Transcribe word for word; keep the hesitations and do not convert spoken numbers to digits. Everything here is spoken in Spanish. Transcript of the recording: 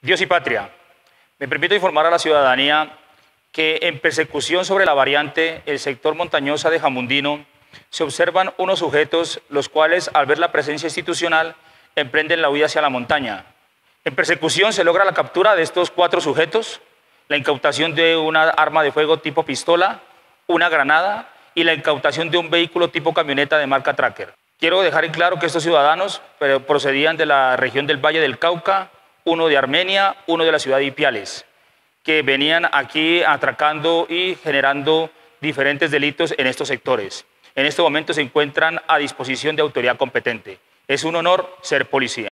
Dios y patria. Me permito informar a la ciudadanía que en persecución sobre la variante, el sector montañosa de Jamundino, se observan unos sujetos los cuales, al ver la presencia institucional, emprenden la huida hacia la montaña. En persecución se logra la captura de estos cuatro sujetos, la incautación de una arma de fuego tipo pistola, una granada y la incautación de un vehículo tipo camioneta de marca Tracker. Quiero dejar en claro que estos ciudadanos procedían de la región del Valle del Cauca, uno de Armenia, uno de la ciudad de Ipiales, que venían aquí atracando y generando diferentes delitos en estos sectores. En este momento se encuentran a disposición de autoridad competente. Es un honor ser policía.